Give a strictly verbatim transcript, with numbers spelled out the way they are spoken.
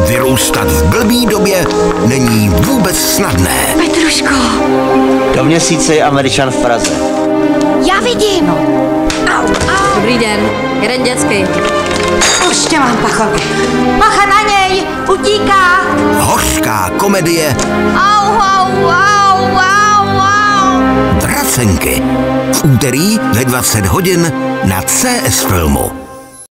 Vyrůstat v blbý době není vůbec snadné. Petruško. Do měsíce je Američan v Praze. Já vidím. Au, au. Dobrý den, jeden dětský. Už tě mám, pachově. Bacha na něj, utíká. Hořká komedie. Au, au, au, au, au. Dracenky. V úterý ve dvacet hodin na C S Filmu.